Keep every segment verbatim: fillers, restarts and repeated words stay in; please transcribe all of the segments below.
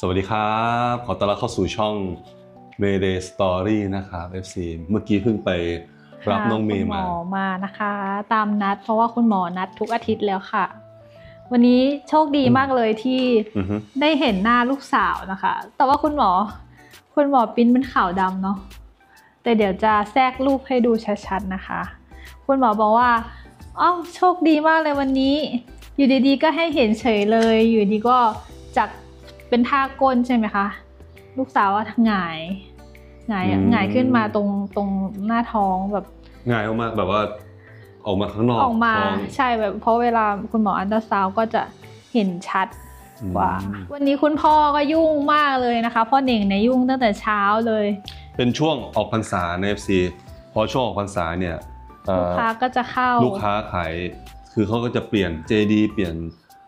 สวัสดีครับขอต้อนรับเข้าสู่ช่อง Mayday Story นะครับ เอฟ ซี เมื่อกี้เพิ่งไปรับน้องเมย์มาคุณหมอมานะคะตามนัดเพราะว่าคุณหมอนัดทุกอาทิตย์แล้วค่ะวันนี้โชคดีมากเลยที่ได้เห็นหน้าลูกสาวนะคะแต่ว่าคุณหมอคุณหมอปิ้นเป็นขาวดำเนาะแต่เดี๋ยวจะแทรกรูปให้ดูชัดๆนะคะคุณหมอบอกว่าอ้าวโชคดีมากเลยวันนี้อยู่ดีๆก็ให้เห็นเฉยเลยอยู่ดีก็จากเป็นท่าก้นใช่ไหมคะลูกสาวว่าหงายหงายหงายขึ้นมาตรงตรงหน้าท้องแบบหงายออกมาแบบว่าออกมาข้างนอกออกมาใช่แบบเพราะเวลาคุณหมออัลตราซาวด์ก็จะเห็นชัดกว่าวันนี้คุณพ่อก็ยุ่งมากเลยนะคะพ่อเหน่งเนี่ยยุ่งตั้งแต่เช้าเลยเป็นช่วงออกพรรษาใน เอฟ ซี พอช่วงออกพรรษาเนี่ยลูกค้าก็จะเข้าลูกค้าขายคือเขาก็จะเปลี่ยนเจดีย์เปลี่ยน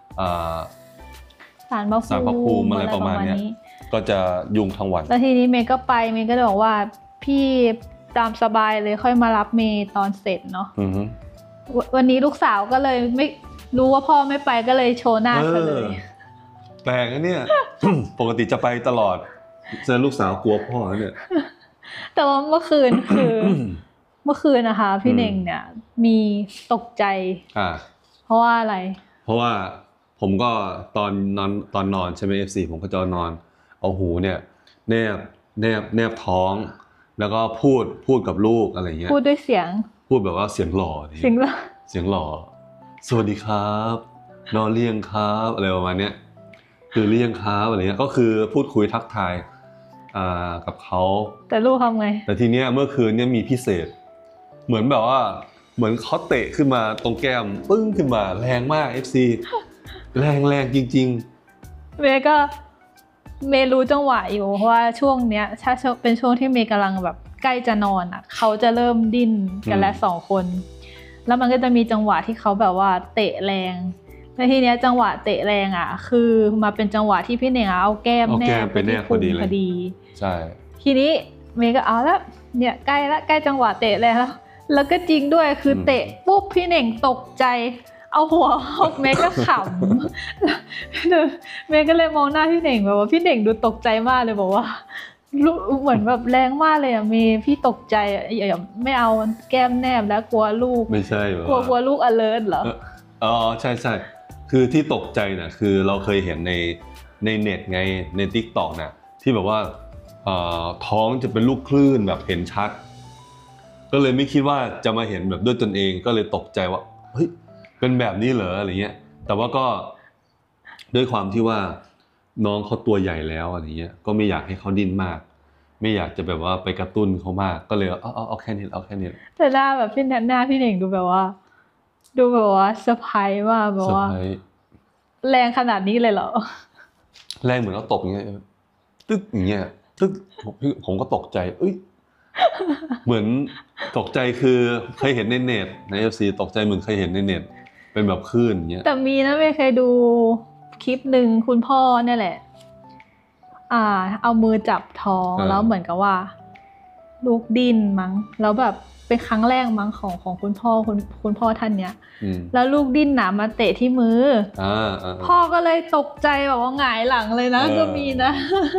สารพระภูมิอะไรประมาณนี้ก็จะยุ่งทั้งวันแล้วทีนี้เมย์ก็ไปเมย์ก็บอกว่าพี่ตามสบายเลยค่อยมารับเมย์ตอนเสร็จเนาะวันนี้ลูกสาวก็เลยไม่รู้ว่าพ่อไม่ไปก็เลยโชว์หน้าซะเลยแปลกนะเนี่ย ปกติจะไปตลอดเจอลูกสาวกลัวพ่อเนี่ยแต่ว่าเมื่อคืนคือเมื่อคืนนะคะพี่เน่งเนี่ยมีตกใจเพราะว่าอะไรเพราะว่าผมก็ตอนนอนตอนนอนใช่ไหม เอฟ ซี ผมก็จะนอนเอาหูเนี่ยแนบแนบแนบท้องแล้วก็พูดพูดกับลูกอะไรเงี้ยพูดด้วยเสียงพูดแบบว่าเสียงหล่อเสียงหล่อเสียงหล่อสวัสดีครับนอนเลี้ยงครับอะไรประมาณเนี้ยคือเลี้ยงครับอะไรเงี้ยก็คือพูดคุยทักทายอ่ากับเขาแต่ลูกทำไงแต่ทีเนี้ยเมื่อคืนเนี้ยมีพิเศษเหมือนแบบว่าเหมือนเขาเตะขึ้นมาตรงแก้มปึ้งขึ้นมาแรงมาก เอฟ ซี แรงแรงจริงๆเมย์ก็เมย์รู้จังหวะอยู่เพราะว่าช่วงเนี้ยถ้าเป็นช่วงที่เมย์กำลังแบบใกล้จะนอนอ่ะเขาจะเริ่มดิ้นกันแล้วสองคนแล้วมันก็จะมีจังหวะที่เขาแบบว่าเตะแรงแล้วทีเนี้ยจังหวะเตะแรงอ่ะคือมาเป็นจังหวะที่พี่เน่งเอาแก้มแนบไปที่พุงพอดีใช่ทีนี้เมย์ก็เอาแล้วเนี่ยใกล้ละใกล้จังหวะเตะแล้วแล้วก็จริงด้วยคือเตะปุ๊บพี่เน่งตกใจเอาหัวเมย์ก็ขำเมย์ก็เลยมองหน้าพี่เน่งแบบว่าพี่เน่งดูตกใจมากเลยบอกว่าเหมือนแบบแรงมากเลยอ่ะเมย์พี่ตกใจอย่าไม่เอาแก้มแนบแล้วกลัวลูกไม่ใช่กลัวกลัวลูก alert เหรออ๋อใช่ใช่คือที่ตกใจน่ะคือเราเคยเห็นในในเน็ตไงใน ติ๊กต็อก น่ะที่แบบว่าท้องจะเป็นลูกคลื่นแบบเห็นชัดก็เลยไม่คิดว่าจะมาเห็นแบบด้วยตนเองก็เลยตกใจว่าเฮ้ยเป็นแบบนี้เหรออะไรเงี้ยแต่ว่าก็ด้วยความที่ว่าน้องเขาตัวใหญ่แล้วอะไรเงี้ยก็ไม่อยากให้เขาดิ้นมากไม่อยากจะแบบว่าไปกระตุ้นเขามากก็เลยเอาเอาเอาแค่นี้เอาแค่นี้แต่หน้าแบบพี่หน้าพี่เน่งดูแบบว่าดูแบบว่าเซอร์ไพรส์มากแบบว่าแรงขนาดนี้เลยเหรอแรงเหมือนเราตบอย่างเงี้ยตึ๊กอย่างเงี้ยตึ๊กผมก็ตกใจเอ้ยเหมือนตกใจคือเคยเห็นในเน็ตใน เอฟ ซี ตกใจเหมือนเคยเห็นในเน็ตเป็นแบบคลื่นอย่างเงี้ยแต่มีนะไม่เคยดูคลิปหนึ่งคุณพ่อเนี่ยแหละอ่าเอามือจับท้องแล้วเหมือนกับว่าลูกดิ้นมั้งแล้วแบบเป็นครั้งแรกมั้งของของคุณพ่อคุณคุณพ่อท่านเนี้ยแล้วลูกดิ้นหนามาเตะที่มือพ่อก็เลยตกใจแบบว่าหงายหลังเลยนะก็มีนะ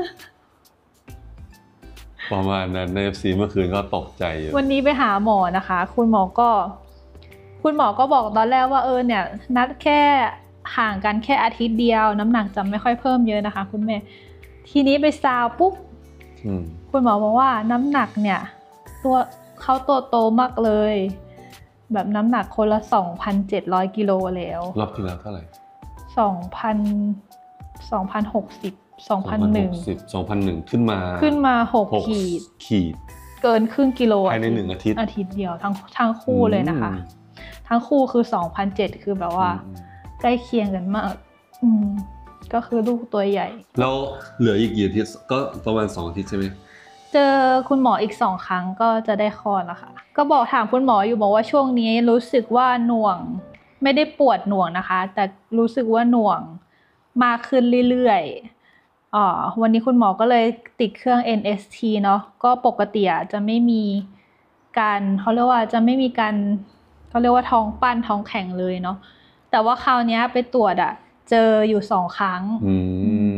ประมาณนั้นใน เอฟ ซี เมื่อคืนก็ตกใจอยู่วันนี้ไปหาหมอนะคะคุณหมอก็คุณหมอก็บอกตอนแรกว่าเออเนี่ยนัดแค่ห่างกันแค่อาทิตย์เดียวน้ำหนักจะไม่ค่อยเพิ่มเยอะนะคะคุณแม่ทีนี้ไปซาวปุ๊บคุณหมอบอกว่าน้ำหนักเนี่ยตัวเขาตัวโตมากเลยแบบน้ำหนักคนละ สองพันเจ็ดร้อย กิโลแล้วรอบที่แล้วเท่าไหร่สองพัน สองพันหกสิบ สองพันหนึ่งสองพันหนึ่งขึ้นมาขึ้นมาหกขีดขีดเกินครึ่งกิโลภายในหนึ่งอาทิตย์อาทิตย์เดียวทั้งทั้งคู่เลยนะคะทั้งคู่คือ สองพันเจ็ดร้อย คือแบบว่าใกล้เคียงกันมากอืมก็คือลูกตัวใหญ่แล้วเหลืออีกกี่อาทิตย์ก็ประมาณสองอาทิตย์ใช่ไหมเจอคุณหมออีกสองครั้งก็จะได้คลอดแล้วค่ะก็บอกถามคุณหมออยู่บอกว่าช่วงนี้รู้สึกว่าหน่วงไม่ได้ปวดหน่วงนะคะแต่รู้สึกว่าหน่วงมากขึ้นเรื่อยๆอ๋อวันนี้คุณหมอก็เลยติดเครื่อง เอ็น เอส ที เนาะก็ปกติจะไม่มีการเขาเรียกว่าจะไม่มีการเขาเรียกว่าท้องปั้นท้องแข็งเลยเนาะแต่ว่าคราวนี้ไปตรวจอะเจออยู่สองครั้ง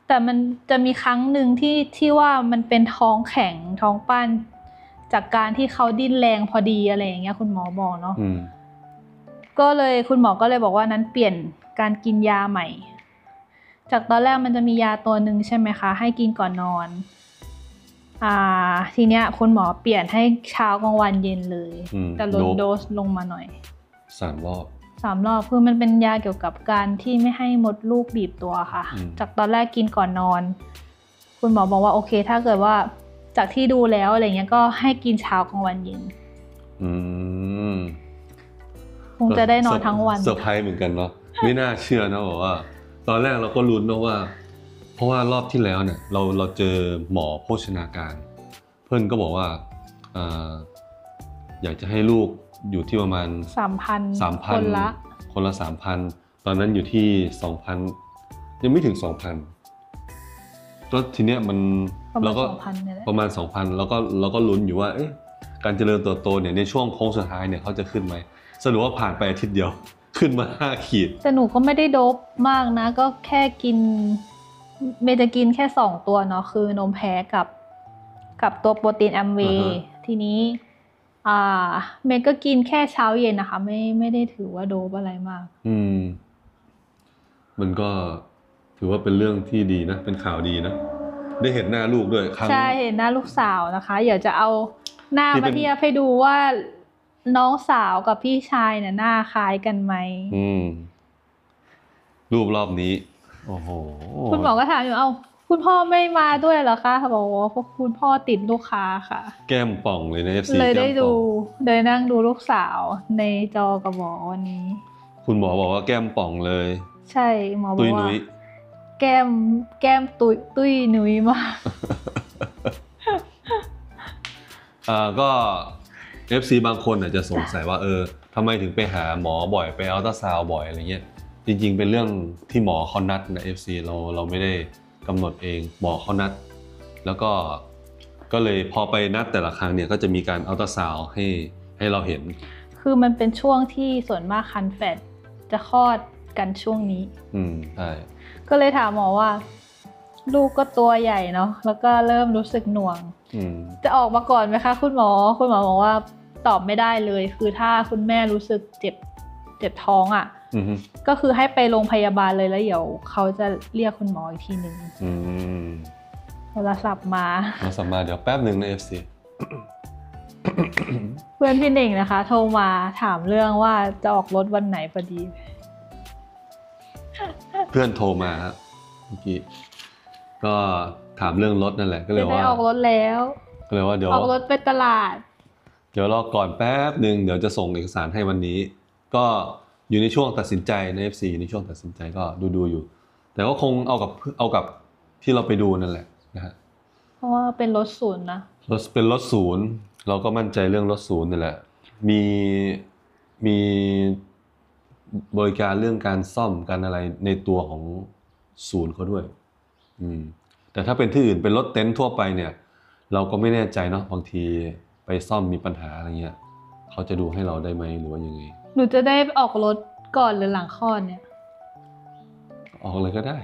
แต่มันจะมีครั้งหนึ่งที่ที่ว่ามันเป็นท้องแข็งท้องปั้นจากการที่เขาดิ้นแรงพอดีอะไรอย่างเงี้ยคุณหมอบอกเนาะก็เลยคุณหมอก็เลยบอกว่านั้นเปลี่ยนการกินยาใหม่จากตอนแรกมันจะมียาตัวหนึ่งใช่ไหมคะให้กินก่อนนอนอ่าทีเนี้ยคุณหมอเปลี่ยนให้เช้ากลางวันเย็นเลยแต่ลดโดสลงมาหน่อยสามรอบสามรอบคือมันเป็นยาเกี่ยวกับการที่ไม่ให้มดลูกบีบตัวค่ะจากตอนแรกกินก่อนนอนคุณหมอบอกว่าโอเคถ้าเกิดว่าจากที่ดูแล้วอะไรเงี้ยก็ให้กินเช้ากลางวันเย็นอืมคงจะได้นอนทั้งวันเซอร์ไพรส์เหมือนกันเนาะไม่น่าเชื่อนะบอกว่าตอนแรกเราก็ลุ้นนะว่าเพราะว่ารอบที่แล้วเนี่ยเราเราเจอหมอโภชนาการเพื่อนก็บอกว่าอ่าอยากจะให้ลูกอยู่ที่ประมาณสามพันสามพัน คนละคนละ สามพัน ตอนนั้นอยู่ที่ สองพัน ยังไม่ถึง สองพันแล้วทีเนี้ยมันเราก็ประมาณ สองพัน แล้วก็เราก็ลุ้นอยู่ว่าเอ๊ะการเจริญเติบโตเนี่ยในช่วงโค้งสุดท้ายเนี่ยเขาจะขึ้นไหมสรุปว่าผ่านไปอาทิตย์เดียวขึ้นมาห้าขีดแต่หนูก็ไม่ได้โดปมากนะก็แค่กินเมย์จะกินแค่สองตัวเนาะคือนมแพะกับกับตัวโปรตีนแอมเวย์ทีนี้อ่าเมย์ก็กินแค่เช้าเย็นนะคะไม่ไม่ได้ถือว่าโดปอะไรมากอืมมันก็ถือว่าเป็นเรื่องที่ดีนะเป็นข่าวดีนะได้เห็นหน้าลูกด้วยใช่เห็นหน้าลูกสาวนะคะอยากจะเอาหน้ามาเทียบให้ดูว่าน้องสาวกับพี่ชายเนี่ยหน้าคล้ายกันไหมอืมรูปรอบนี้โอ้โหคุณหมอก็ถามอยู่เอ้าคุณพ่อไม่มาด้วยเหรอคะบอกว่าคุณพ่อติดลูกค้าค่ะแก้มป่องเลยนะ เอฟ ซีเลยได้ดูเลยนั่งดูลูกสาวในจอกับหมอวันนี้คุณหมอบอกว่าแก้มป่องเลยใช่หมอบอกว่าแก้มแก้มตุ้ยตุ้ยนุ้ยมากอ่าก็ เอฟ ซี บางคนอาจจะสงสัยว่าเออทำไมถึงไปหาหมอบ่อยไปอัลตราซาวด์บ่อยอะไรเงี้ยจริงๆเป็นเรื่องที่หมอเขานัดนะ เอฟ ซี เราเราไม่ได้กำหนดเองหมอเขานัดแล้วก็ก็เลยพอไปนัดแต่ละครั้งเนี่ยก็จะมีการอัลตราซาวด์ให้ให้เราเห็นคือมันเป็นช่วงที่ส่วนมากคันแฟตจะคลอดกันช่วงนี้อืมใช่ก็เลยถามหมอว่าลูกก็ตัวใหญ่เนาะแล้วก็เริ่มรู้สึกหน่วงจะออกมาก่อนไหมคะคุณหมอคุณหมอบอกว่าตอบไม่ได้เลยคือถ้าคุณแม่รู้สึกเจ็บเจ็บท้องอ่ะก็คือให้ไปโรงพยาบาลเลยแล้วเดี๋ยวเขาจะเรียกคุณหมออีกทีหนึ่งโทรศัพท์มาโทรศัพท์มาเดี๋ยวแป๊บหนึ่งนะ เอฟ ซีเพื่อนพี่หนิงนะคะโทรมาถามเรื่องว่าจะออกรถวันไหนพอดีเพื่อนโทรมาครับเมื่อกี้ก็ถามเรื่องรถนั่นแหละก็เลยว่าได้ออกรถแล้วก็เลยว่าเดี๋ยวออกรถไปตลาดเดี๋ยวรอก่อนแป๊บหนึ่งเดี๋ยวจะส่งเอกสารให้วันนี้ก็อยู่ในช่วงตัดสินใจใน เอฟ ซี ในช่วงตัดสินใจก็ดูดูอยู่แต่ก็คงเอากับเอากับที่เราไปดูนั่นแหละนะฮะเพราะว่าเป็นรถศูนย์นะรถเป็นรถศูนย์เราก็มั่นใจเรื่องรถศูนย์นี่แหละมีมีบริการเรื่องการซ่อมการอะไรในตัวของศูนย์เขาด้วยอืมแต่ถ้าเป็นที่อื่นเป็นรถเต็นท์ทั่วไปเนี่ยเราก็ไม่แน่ใจเนาะบางทีไปซ่อมมีปัญหาอะไรเงี้ยเขาจะดูให้เราได้ไหมหรือว่ายังไงหนูจะได้ออกรถก่อนหรือหลังคลอดเนี่ยออกเลยก็ได้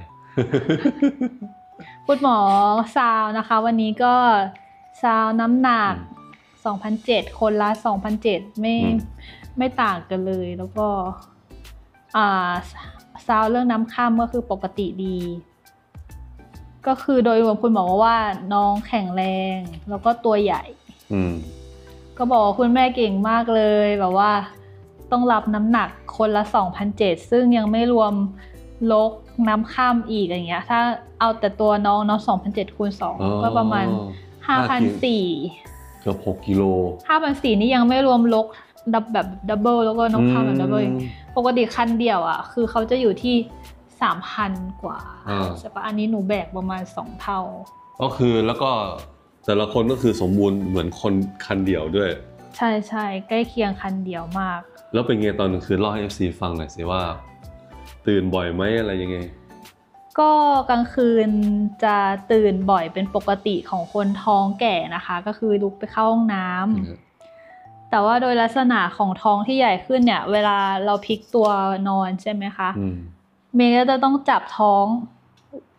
คุณหมอซาวนะคะวันนี้ก็ซาวน้ำหนัก สองพันเจ็ด คนละ สองพันเจ็ด ไม่ไม่ต่างกันเลยแล้วก็อ่าซาวเรื่องน้ำค่ำก็คือปกติดีก็คือโดยรวมคุณหมอว่าน้องแข็งแรงแล้วก็ตัวใหญ่ก็บอกว่าคุณแม่เก่งมากเลยแบบว่าต้องรับน้ำหนักคนละ สองพันเจ็ด ซึ่งยังไม่รวมลกน้ำค่ำอีกอย่างเงี้ยถ้าเอาแต่ตัวน้องเนาะ สองพันเจ็ด คูณ สองก็ประมาณ ห้าพันสี่ร้อยเกือบหกกิโลห้าพันสี่ร้อย นี่ยังไม่รวมลกดับแบบดับเบิลแล้วก็น้ำค่ำแบบดับเบิลปกติคันเดียวอ่ะคือเขาจะอยู่ที่ สามพัน กว่าใช่ปะอันนี้หนูแบกประมาณสองเท่าก็คือแล้วก็แต่ละคนก็คือสมบูรณ์เหมือนคนคันเดียวด้วยใช่ใช่ใกล้เคียงคันเดียวมากแล้วเป็นไงตอนกลางคืนเล่าให้ เอฟ ซี ฟังหน่อยสิว่าตื่นบ่อยไหมอะไรยังไงก็กลางคืนจะตื่นบ่อยเป็นปกติของคนท้องแก่นะคะก็คือลุกไปเข้าห้องน้ำแต่ว่าโดยลักษณะของท้องที่ใหญ่ขึ้นเนี่ยเวลาเราพลิกตัวนอนใช่ไหมคะเมย์ก็จะต้องจับท้อง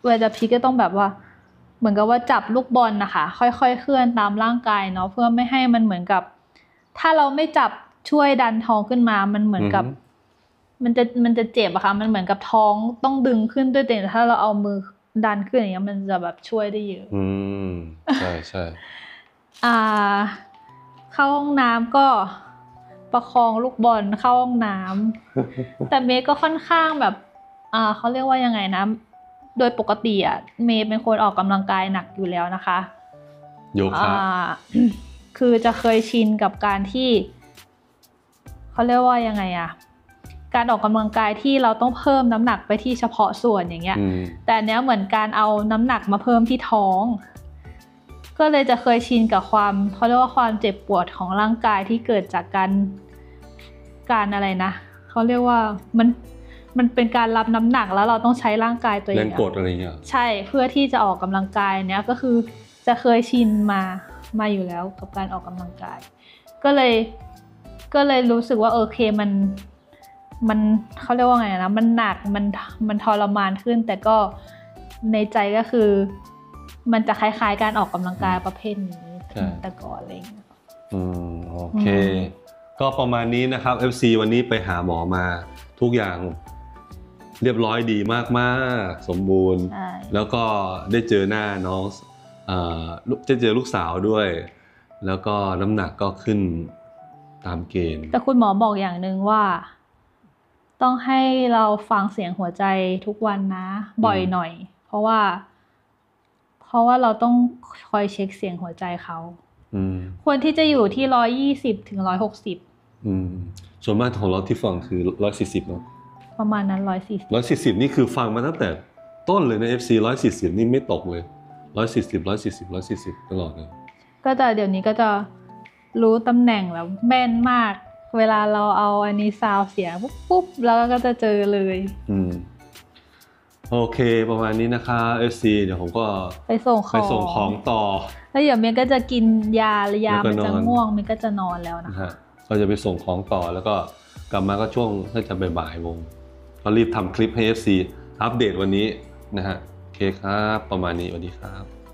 เวลาจะพลิกก็ต้องแบบว่าเหมือนกับว่าจับลูกบอลนะคะค่อยๆเคลื่อนตามร่างกายเนาะเพื่อไม่ให้มันเหมือนกับถ้าเราไม่จับช่วยดันท้องขึ้นมามันเหมือนกับมันจะมันจะเจ็บอะค่ะมันเหมือนกับท้องต้องดึงขึ้นด้วยแต่ถ้าเราเอามือดันขึ้นอย่างเงี้ยมันจะแบบช่วยได้เยอะอืมใช่ใช่อ่าเข้าห้องน้ำก็ประคองลูกบอลเข้าห้องน้ำ แต่เมย์ก็ค่อนข้างแบบอ่าเขาเรียกว่ายังไงนะโดยปกติอ่ะเมย์เป็นคนออกกำลังกายหนักอยู่แล้วนะคะโยคะคือจะเคยชินกับการที่เขาเรียกว่ายังไงอ่ะการออกกำลังกายที่เราต้องเพิ่มน้ำหนักไปที่เฉพาะส่วนอย่างเงี้ยแต่อันเนี้ยเหมือนการเอาน้ำหนักมาเพิ่มที่ท้องก็เลยจะเคยชินกับความเขาเรียกว่าความเจ็บปวดของร่างกายที่เกิดจากการการอะไรนะเขาเรียกว่ามันมันเป็นการรับน้ำหนักแล้วเราต้องใช้ร่างกายตัวเองแรงกดอะไรเงี้ยใช่เพื่อที่จะออกกำลังกายเนี้ยก็คือจะเคยชินมามาอยู่แล้วกับการออกกำลังกายก็เลยก็เลยรู้สึกว่าโอเคมันมันเขาเรียกว่าไงนะมันหนักมันมันทรมานขึ้นแต่ก็ในใจก็คือมันจะคล้ายๆการออกกำลังกายประเภทนี้แต่ก่อนอะไรอย่างเงี้ยอืมโอเคก็ประมาณนี้นะครับ เอฟ ซี วันนี้ไปหาหมอมาทุกอย่างเรียบร้อยดีมากๆสมบูรณ์แล้วก็ได้เจอหน้าน้องเอ่อได้เจอลูกสาวด้วยแล้วก็น้ำหนักก็ขึ้นตามเกณฑ์แต่คุณหมอบอกอย่างนึงว่าต้องให้เราฟังเสียงหัวใจทุกวันนะบ่อยหน่อยเพราะว่าเพราะว่าเราต้องคอยเช็คเสียงหัวใจเขาควรที่จะอยู่ที่ร้อยยี่สิบถึงร้อยหกสิบส่วนมากของเราที่ฟังคือร้อยสี่สิบเนาะประมาณนั้นร้อยสี่สิบร้อยสี่สิบนี่คือฟังมาตั้งแต่ต้นเลยใน เอฟ ซี ร้อยสี่สิบนี่ไม่ตกเลยร้อยสี่สิบร้อยสี่สิบร้อยสี่สิบตลอดเลยก็แต่เดี๋ยวนี้ก็จะรู้ตำแหน่งแล้วแม่นมากเวลาเราเอาอันนี้ซาวเสียงปุ๊บปุ๊บแล้วก็จะเจอเลยอืมโอเคประมาณนี้นะคะ เอฟ ซี เดี๋ยวผมก็ไปส่งของไปส่งของต่อแล้วเดี๋ยวเมย์ก็จะกินยาหรือยามันจะง่วงเมย์ก็จะนอนแล้วนะคะก็จะไปส่งของต่อแล้วก็กลับมาก็ช่วงน่าจะบ่ายๆโมงก็รีบทำคลิปให้ เอฟ ซี อัปเดตวันนี้นะฮะโอเคครับประมาณนี้สวัสดีครับ